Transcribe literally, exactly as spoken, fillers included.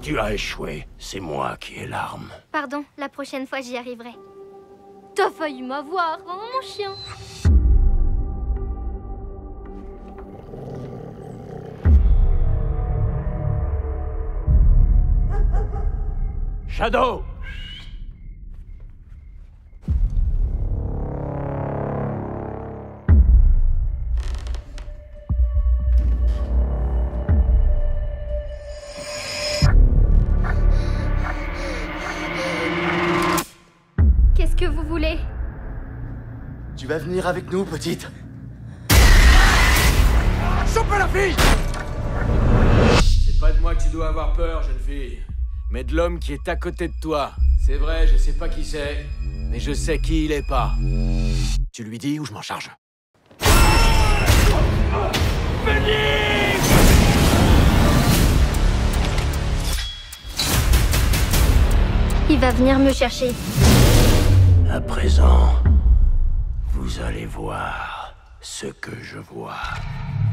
Tu as échoué. C'est moi qui ai l'arme. Pardon, la prochaine fois j'y arriverai. T'as failli m'avoir, hein, mon chien. Shadow! Qu'est-ce que vous voulez? Tu vas venir avec nous, petite? Chopez la fille! C'est pas de moi que tu dois avoir peur, jeune fille. Mais de l'homme qui est à côté de toi. C'est vrai, je sais pas qui c'est, mais je sais qui il est pas. Tu lui dis ou je m'en charge? Il va venir me chercher. À présent, vous allez voir ce que je vois.